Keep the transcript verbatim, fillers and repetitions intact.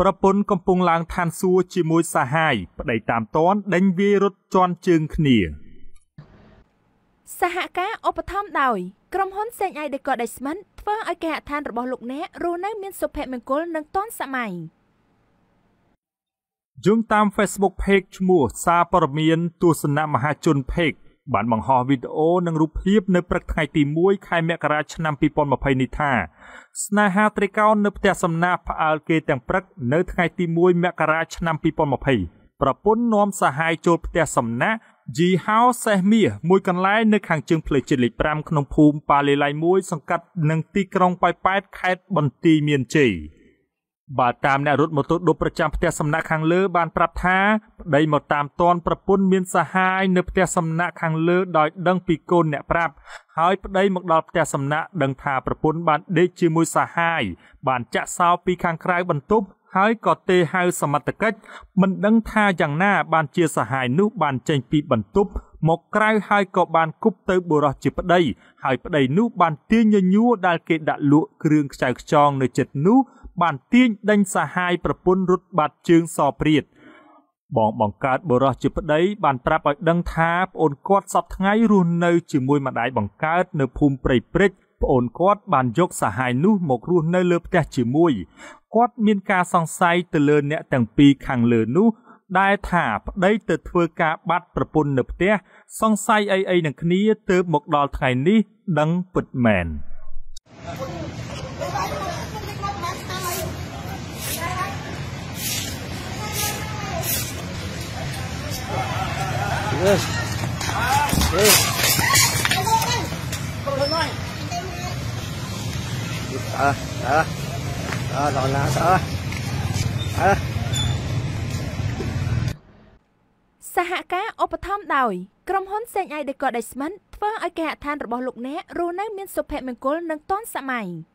ប្រពន្ធកំពុងឡើងឋានសួគ៌ជាមួយសហាយប្តីតាមតនដេញវាយរត់ជន់ជើងគ្នាសហការឧបត្ថម្ភដោយក្រុមហ៊ុនសេងអៃដេកដេស្មិនធ្វើឲ្យគេហដ្ឋានរបស់លោកអ្នករស់នៅមានសុភមង្គលនិងទាន់សម័យយោងតាម Facebook Page ឈ្មោះសារព័ត៌មានទស្សនៈមហាជន Page បានបង្ហោះវីដេអូនិងរូបភាពនៅព្រឹកថ្ងៃទីមួយខែមករាឆ្នាំពីរពាន់ម្ភៃនេះថាស្នេហាត្រីកោណនៅផ្ទះសំណាក់ផ្អើលគេទាំងព្រឹកនៅថ្ងៃទីមួយមករាឆ្នាំពីរពាន់ម្ភៃប្រពន្ធនាំសហាយចូលផ្ទះសំណាក់ជីហោសេះមៀមួយកន្លែងនៅខាងជើងផ្លូវជាតិលេខប្រាំក្នុងភូមិប៉ាលេឡៃមួយសង្កាត់នឹងទីក្រុងប៉ោយប៉ែតខេត្តបន្ទាយមានជ័យបើតាមអ្នករត់ម៉ូតូឌុបប្រចាំផ្ទះសំណាក់ខាងលើបានប្រាប់ថាប្តីមកតាមតនប្រពន្ធមានសហាយនៅផ្ទះសំណាក់ខាងលើដោយដឹងពីកូនអ្នកប្រាប់ហើយប្តីមកដល់ផ្ទះសំណាក់ដឹងថាប្រពន្ធបានដេកជាមួយសហាយបានចាក់សោពីខាងក្រៅបន្ទប់ហើយក៏ទេហៅសមត្ថកិច្ចមិនដឹងថាយ៉ាងណាបានជាសហាយនោះបានចេញពីបន្ទប់មកក្រៅហើយក៏បានគប់ទៅបុរសជាប្តីហើយប្តីនោះបានទាញញញួរដែលគេដាក់លក់គ្រឿងខ្ចៅខ្ចងនៅជិតនោះបានទាញដេញសហាយប្រពន្ធរត់បាត់ជើងសព្រាតបងបង្កើតបុរសជាប្តីបានប្រាប់ឲ្យដឹងថាប្អូនគាត់សពថ្ងៃរស់នៅជាមួយម្ដាយបង្កើតនៅភូមិព្រៃព្រិចប្អូនគាត់បានយកសហាយនោះមករស់នៅលើផ្ទះជាមួយគាត់មានការសង្ស័យទៅលើអ្នកទាំងពីរខាងលើនោះដែលថាប្តីទៅធ្វើការបាត់ប្រពន្ធនៅផ្ទះសង្ស័យអីអីនឹងគ្នាទើបមកដល់ថ្ងៃនេះដឹងពិតមែន Yes. Yes. À, à, à, rồi là sợ. À. សហការឧបត្ថម្ភដោយក្រុមហ៊ុនសេងអៃដេកដេស្មិនធ្វើឲ្យគេហដ្ឋានរបស់លោកអ្នករស់នៅមានសុភមង្គលនិងទាន់សម័យ